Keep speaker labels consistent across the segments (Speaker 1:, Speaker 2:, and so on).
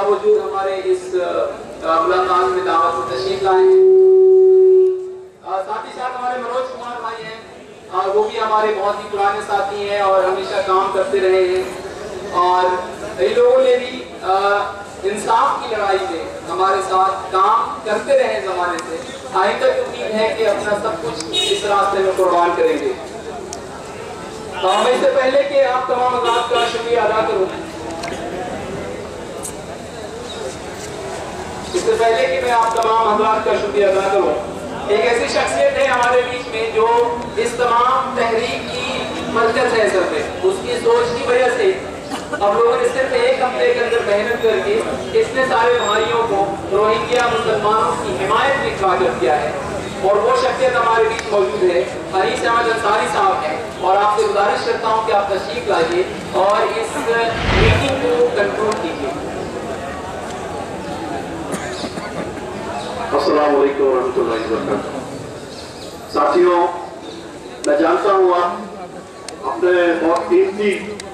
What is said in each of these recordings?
Speaker 1: बावजूद हमारे इस मुलाकात में दावत में तशरीफ लाए हैं। साथ ही साथ हमारे मनोज कुमार भाई हैं, वो भी हमारे बहुत ही पुराने साथी हैं और हमेशा काम करते रहे हैं। और इन लोगों ने भी इंसाफ की लड़ाई में हमारे साथ काम करते रहे जमाने से। आइंदा की उम्मीद है कि अपना सब कुछ इस रास्ते में कुर्बान करेंगे। मैं इससे पहले कि आप तमाम हज़रात का शुक्रिया अदा करूं, एक ऐसी शख्सियत है हमारे बीच में जो इस तमाम तहरीक की मरकज है असल में। उसकी सोच की वजह से अब लोगों ने सिर्फ एक हफ्ते के अंदर मेहनत करके इतने सारे भाइयों को, रोहिंग्या मुसलमानों की हिमायत में खड़ा किया है। और वो शख्सियत हमारे बीच मौजूद है, अनीस अहमद अंसारी साहब हैं। और आपसे गुजारिश करता हूँ कि आप तशरीफ लाइए और इस मीटिंग को कंट्रोल कीजिए।
Speaker 2: अस्सलाम वालेकुम रहमतुल्लाहि व बरकातहू। साथियों, मैं जानता हूँ आप अपने बहुत कीमती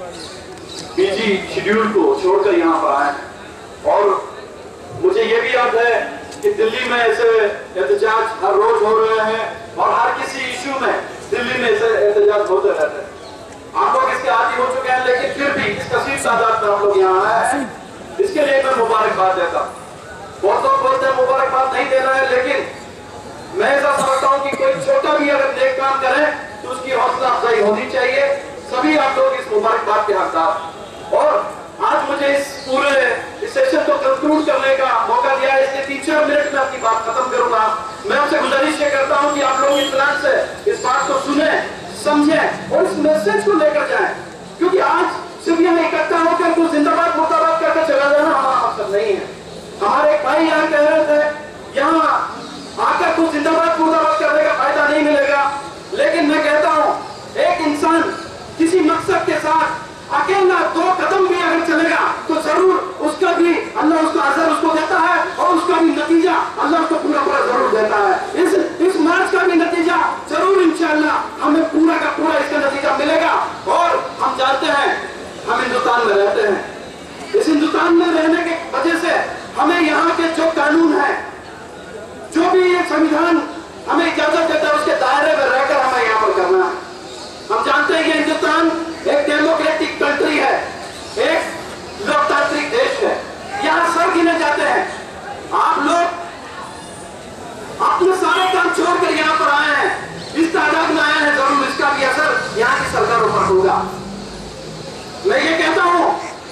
Speaker 2: बिजी शेड्यूल को छोड़कर यहाँ पर आए, और मुझे ये भी याद है कि दिल्ली में ऐसे एहतजाज हर रोज हो रहे हैं और हर किसी इशू में दिल्ली में ऐसे एहतजाज होते रहते हैं। आप लोग इसके आदी हो चुके हैं, लेकिन फिर भी इस कसीर तादाद में आप लोग यहाँ आए हैं, इसके लिए मैं मुबारकबाद देता हूँ। बहुत लोग बोलते हैं मुबारकबाद नहीं देना है, लेकिन मैं ऐसा समझता हूँ कि कोई छोटा भी अगर नेक काम करे तो उसकी हौसला अफजाई होनी चाहिए। सभी आप लोग इस मुबारकबाद के हकदार। और आज मुझे इस पूरे सेशन को कंक्लूड करने का मौका दिया है, इसलिए 3-4 मिनट में अपनी बात खत्म करूंगा। मैं आपसे गुजारिश ये करता हूँ कि आप लोग इत्मीनान से इस बात को सुने, समझें और इस मैसेज को लेकर जाएं, क्योंकि आज सिर्फ यहाँ इकट्ठा होकर कुछ जिंदाबाद मुर्दाबाद करके चला जाना हमारा मकसद नहीं है। हमारे एक भाई यहाँ कह रहे थे यहाँ आकर कुछ जिंदाबाद मुर्दाबाद करने का फायदा नहीं मिलेगा, लेकिन मैं कहता हूँ एक इंसान किसी मकसद के साथ अकेला 2 कदम भी अगर चलेगा तो जरूर उसका भी अल्लाह उसका अजर उसको देता है और उसका भी नतीजा अल्लाह उसको पूरा पूरा जरूर देता है। इस मार्च का भी नतीजा जरूर इंशाअल्लाह हमें पूरा का पूरा इसका नतीजा मिलेगा। और हम जानते हैं हम हिंदुस्तान में रहते हैं, इस हिंदुस्तान में रहने की वजह से हमें यहाँ के जो कानून है, जो भी ये संविधान हमें इजाजत देता है, उसके दायरे में रहकर हमें यहाँ पर करना है। हम जानते हैं कि हिंदुस्तान एक डेमोक्रेटिक कंट्री है, एक लोकतांत्रिक देश है। यहाँ सर गिने जाते हैं। आप लोग अपने सारे काम छोड़कर यहाँ पर आए हैं, इस तादाद में आए हैं, जरूर इसका भी असर यहाँ की सरकारों पर होगा। मैं ये कहता हूँ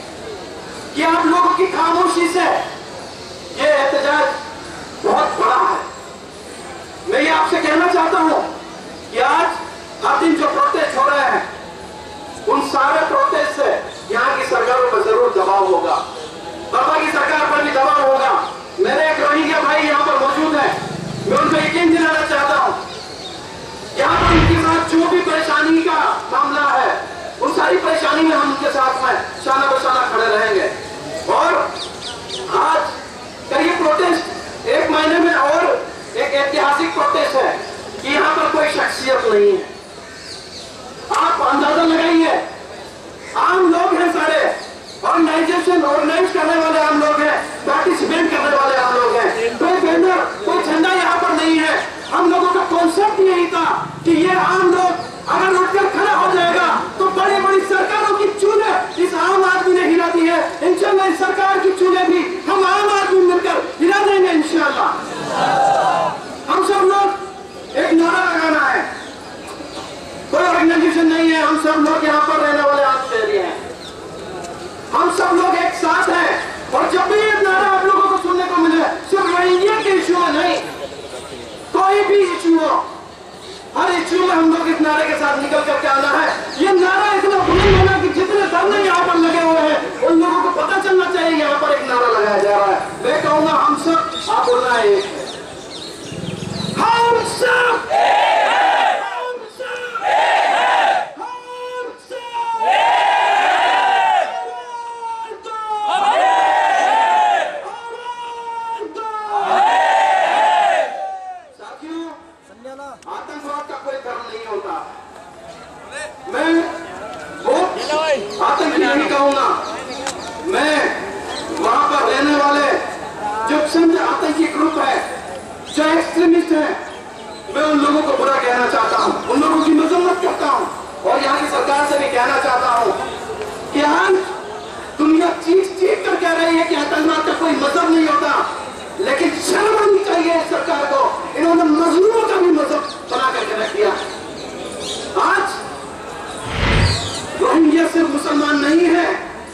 Speaker 2: कि आप लोगों की खामोशी से ये एहतजाज बहुत बड़ा है। मैं ये आपसे कहना चाहता हूँ कि आज हर दिन जो प्रोटेस्ट हो रहे हैं, उन सारे प्रोटेस्ट से यहाँ की सरकारों पर जरूर दबाव होगा, बाबा की सरकार पर भी दबाव होगा। मेरे एक रोहिंग्या भाई यहाँ पर मौजूद है, मैं उनको यकीन दिलाना चाहता हूँ यहाँ पर उनके साथ जो भी परेशानी का मामला है, उन सारी परेशानी में हम उनके साथ में शाना बशाना खड़े रहेंगे। और आज का ये प्रोटेस्ट 1 महीने में और एक ऐतिहासिक प्रोटेस्ट है कि यहाँ पर कोई शख्सियत नहीं है। आप अंदाजा लगाइए, आम लोग हैं सारे, ऑर्गेनाइज करने वाले आम लोग हैं, पार्टिसिपेट करने वाले आम लोग हैं। कोई बैनर, कोई झंडा यहाँ पर नहीं है। हम लोगों का कॉन्सेप्ट यही था कि ये आम लोग अगर उठकर खड़ा हो जाएगा तो बड़ी बड़ी सरकारों की चूल्हे इस आम आदमी ने हिला दी है। इंशाल्लाह इस सरकार की चूल्हे भी हम आम आदमी मिलकर हिला देंगे इंशाल्लाह। हम सब लोग एक नारा लगाना है, कोई ऑर्गेनाइजेशन नहीं है, हम सब लोग यहाँ पर रहने वाले आप शहरी हैं, हम सब लोग एक साथ हैं। और जब भी ये नारा आप लोगों को सुनने को मिले, सिर्फ रोहिंग्या के इशू में नहीं, कोई भी इशू हो, हर इशू में हम लोग इस नारे के साथ निकल करके आना है। ये नारा इतना बुलंद होना कि जितने धरने यहाँ पर लगे हुए हैं उन लोगों को पता चलना चाहिए यहाँ पर एक नारा लगाया जा रहा है। मैं कहूँगा हम सब, आप बोलना है एक, हम सब आतंकवाद का कोई धर्म नहीं होता। मैं वो आतंकी नहीं कहूंगा, मैं वहां पर रहने वाले जो समझ आतंकी ग्रुप है, जो एक्सट्रीमिस्ट है, मैं उन लोगों को बुरा कहना चाहता हूं, उन लोगों की मजम्मत करता हूं और यहाँ की सरकार से भी कहना चाहता हूं कि आज दुनिया चीख चीख कर कह रही है कि आतंकवाद का कोई मजहब नहीं होता, लेकिन शर्म आनी चाहिए इस सरकार को, इन्होंने मजलूमों का भी मजहब बना करके रख दिया। आज रोहिंग्या सिर्फ मुसलमान नहीं है,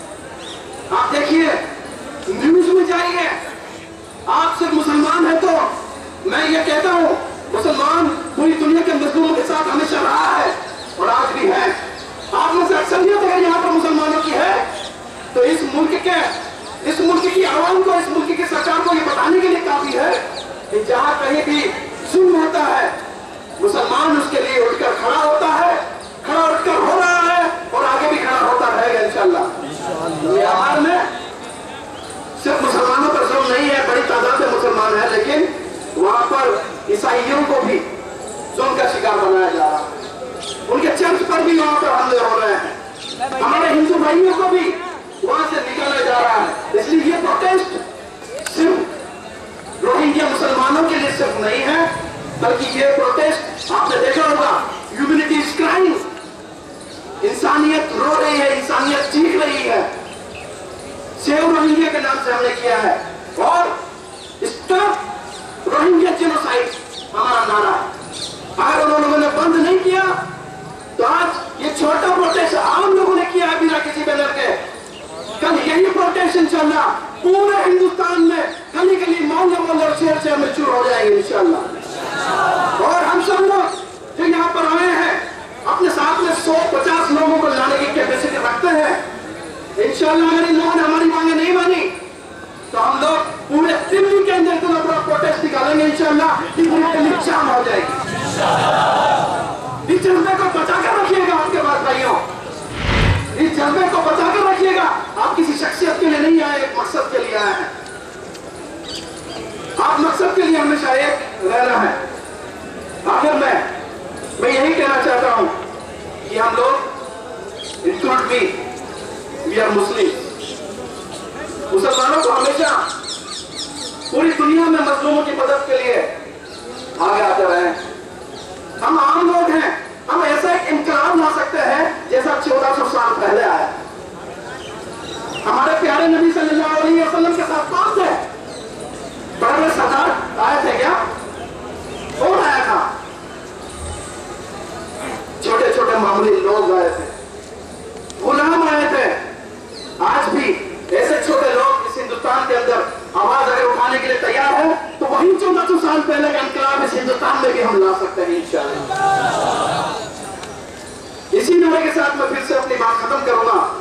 Speaker 2: आप देखिए न्यूज में जाइए, आप सिर्फ मुसलमान है तो मैं ये कहता हूं मुसलमान पूरी दुनिया के मजलूमों के साथ हमेशा रहा है और आज भी है। आप में से अक्सरियत अगर यहाँ पर मुसलमानों की है तो इस मुल्क की आवाम को, इस मुल्क की सरकार को ये बताने के लिए काफी है कि जहां कहीं भी जुल्म होता है मुसलमान उसके लिए उठकर खड़ा होता है, खड़ा उठकर हो रहा है और आगे भी खड़ा होता रहेगा इंशाअल्लाह। म्यांमार में सिर्फ मुसलमानों पर जुल्म नहीं है, बड़ी तादाद में मुसलमान है, लेकिन वहां पर ईसाइयों को भी जुल्म का शिकार बनाया जा रहा है, उनके चर्च पर भी वहां पर हमले हो रहे हैं, हमारे हिंदू भाइयों को भी वहां से निकाला जा रहा है। इसलिए ये प्रोटेस्ट सिर्फ रोहिंग्या मुसलमानों के लिए सिर्फ नहीं है, बल्कि ये प्रोटेस्ट आपने देखा होगा ह्यूमैनिटी इज क्राइंग, इंसानियत रो रही है, इंसानियत चीख रही है। सेव रोहिंग्या के नाम से हमने किया है और स्टॉप रोहिंग्या जेनोसाइड हमारा नारा है। अगर उन लोगों ने बंद नहीं किया तो आज ये छोटा प्रोटेस्ट आम लोगों ने किया है बिना किसी बैनर के, कल यही प्रोटेस्ट इंशाअल्लाह पूरे हिंदुस्तान में गली गली मोहल्ले मोहल्ले और शहर शहर में शुरू हो जाएंगे इंशाअल्लाह। और हम सब लोग जो यहाँ पर आए हैं अपने साथ में 150 लोगों को लाने की कैपेसिटी रखते हैं इंशाअल्लाह। अगर इन लोगों ने हमारी मांगे नहीं मानी तो हम लोग पूरे दिल्ली के अंदर इतना बड़ा प्रोटेस्ट निकालेंगे इंशाअल्लाह कि पूरी दिल्ली जाम हो जाएगी। इस जज्बे को बचा कर रखिएगा आपके पास भाइयों, इस जज्बे को बचा कर रखिएगा। आप किसी शख्सियत के लिए नहीं आए, एक मकसद के लिए आए हैं। आप मकसद के लिए हमेशा एक रहना है। आखिर मैं यही कहना चाहता हूं कि हम लोग include me, we are Muslim, मुसलमानों को हमेशा पूरी दुनिया में मजलूमों की मदद के लिए आगे आते रहे। हम आम लोग हैं, हम ऐसा एक इनकलाब ला सकते हैं जैसा 1400 साल पहले आया। हमारे प्यारे नबी सल्लल्लाहु अलैहि वसल्लम के साथ कौन थे? बड़े सरदार आए थे क्या? कौन आया था? छोटे छोटे मामूली लोग आए थे, गुलाम आए थे। आज भी ऐसे छोटे लोग इस हिंदुस्तान के अंदर आवाज अगर उठाने के लिए तैयार है तो वही 1400 साल पहले का इनकलाब इस हिंदुस्तान में भी हम ला सकते हैं इंशाअल्लाह। इसी नारे के साथ मैं फिर से अपनी बात खत्म करूंगा।